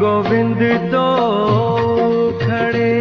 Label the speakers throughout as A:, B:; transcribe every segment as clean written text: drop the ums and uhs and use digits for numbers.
A: गोविंद तो खड़े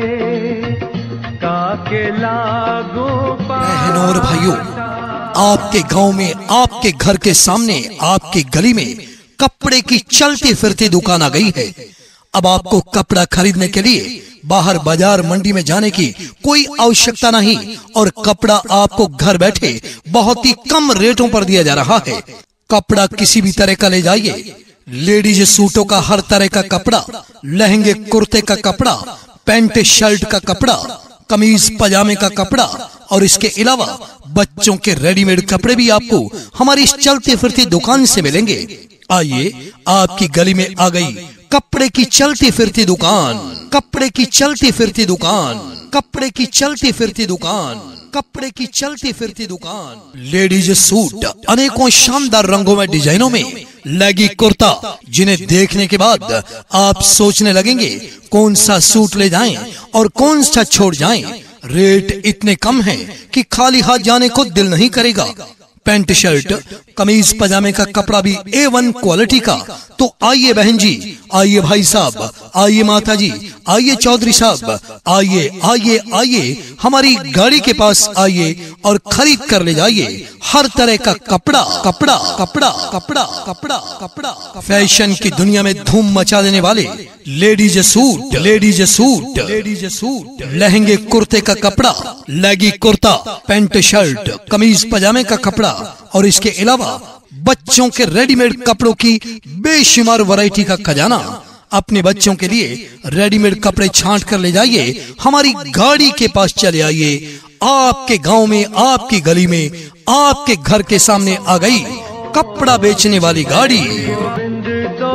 A: काके लागो।
B: बहनों और भाइयों, आपके गांव में, आपके घर के सामने, आपकी गली में कपड़े की चलती फिरती दुकान आ गई है। अब आपको कपड़ा खरीदने के लिए बाहर बाजार मंडी में जाने की कोई आवश्यकता नहीं और कपड़ा आपको घर बैठे बहुत ही कम रेटों पर दिया जा रहा है। कपड़ा किसी भी तरह का ले जाइए, लेडीज सूटों का हर तरह का कपड़ा, लहंगे कुर्ते का कपड़ा, पैंट शर्ट का कपड़ा, कमीज पजामे का कपड़ा और इसके अलावा बच्चों के रेडीमेड कपड़े भी आपको हमारी इस चलती फिरती दुकान से मिलेंगे। आइए, आपकी गली में आ गई कपड़े की चलती फिरती दुकान, कपड़े की चलती फिरती दुकान, कपड़े की चलती फिरती दुकान, कपड़े की चलती फिरती दुकान। लेडीज सूट अनेकों शानदार रंगों में, डिजाइनों में, लेगी कुर्ता जिन्हें देखने के बाद आप सोचने लगेंगे कौन सा सूट ले जाएं और कौन सा छोड़ जाएं। रेट इतने कम हैं कि खाली हाथ जाने को दिल नहीं करेगा। पैंट शर्ट, कमीज पजामे का कपड़ा भी A1 क्वालिटी का। तो आइए बहन जी, आइए भाई साहब, आइए माता जी, आइए चौधरी साहब, आइए आइए आइए हमारी गाड़ी के पास आइए और खरीद कर ले जाइए हर तरह का कपड़ा कपड़ा कपड़ा कपड़ा कपड़ा कपड़ा। फैशन की दुनिया में धूम मचा देने वाले ladies suit, ladies suit, ladies suit, लहंगे कुर्ते का कपड़ा, लेगी कुर्ता, पैंट शर्ट, कमीज पजामे का कपड़ा और इसके अलावा बच्चों के रेडीमेड कपड़ों की बेशुमार वैरायटी का खजाना। अपने बच्चों के लिए रेडीमेड कपड़े छांट कर ले जाइए, हमारी गाड़ी के पास चले आइए। आपके गांव में, आपकी गली में, आपके घर के सामने आ गई कपड़ा बेचने वाली गाड़ी।
A: गोविंद तो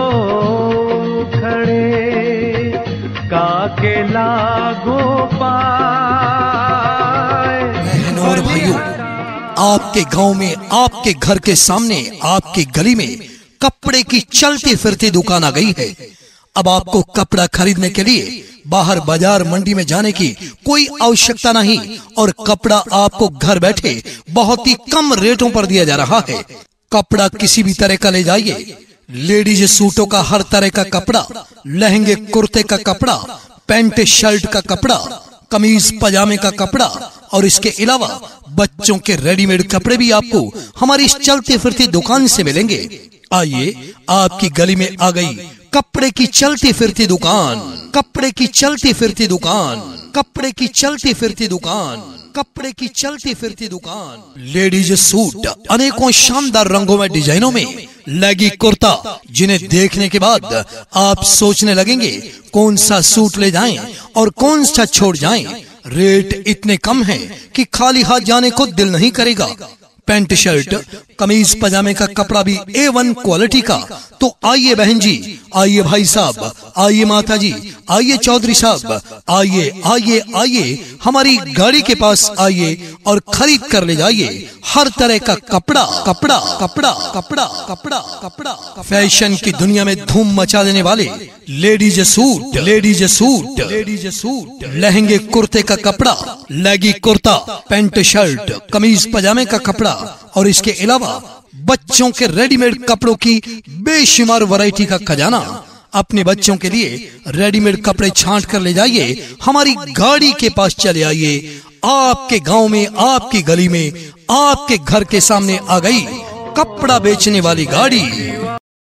A: खड़े काके लागो पाए।
B: बहनों और भाइयों, आपके गांव में, आपके घर के सामने, आपकी गली में कपड़े की चलती फिरती दुकान आ गई है। अब आपको कपड़ा खरीदने के लिए बाहर बाजार मंडी में जाने की कोई आवश्यकता नहीं और कपड़ा आपको घर बैठे बहुत ही कम रेटों पर दिया जा रहा है। कपड़ा किसी भी तरह का ले जाइए, लेडीज सूटों का हर तरह का कपड़ा, लहंगे कुर्ते का कपड़ा, पैंट शर्ट का कपड़ा, कमीज पजामे का कपड़ा और इसके अलावा बच्चों के रेडीमेड कपड़े भी आपको हमारी इस चलती फिरती दुकान से मिलेंगे। आइए, आपकी गली में आ गई कपड़े की चलती फिरती दुकान, कपड़े की चलती फिरती दुकान, कपड़े की चलती फिरती दुकान, कपड़े की चलती फिरती दुकान। लेडीज सूट अनेकों शानदार रंगों में, डिजाइनों में, लेगी कुर्ता जिन्हें देखने के बाद आप सोचने लगेंगे कौन सा सूट ले जाएं और कौन सा छोड़ जाएं। रेट इतने कम हैं कि खाली हाथ जाने को दिल नहीं करेगा। पैंट शर्ट, कमीज पजामे का कपड़ा भी A1 क्वालिटी का। तो आइए बहन जी, आइए भाई साहब, आइए माता जी, आइए चौधरी साहब, आइए आइए आइए हमारी गाड़ी के पास आइए और खरीद कर ले जाइए हर तरह का कपड़ा कपड़ा कपड़ा कपड़ा कपड़ा कपड़ा। फैशन की दुनिया में धूम मचा देने वाले ladies suit, ladies suit, ladies suit, लहंगे कुर्ते का कपड़ा, लेगी कुर्ता, पैंट शर्ट, कमीज पजामे का कपड़ा और इसके अलावा बच्चों के रेडीमेड कपड़ों की बेशुमार वैरायटी का खजाना। अपने बच्चों के लिए रेडीमेड कपड़े छांट कर ले जाइए, हमारी गाड़ी के पास चले आइए। आपके गांव में, आपकी गली में, आपके घर के सामने आ गई कपड़ा बेचने वाली गाड़ी।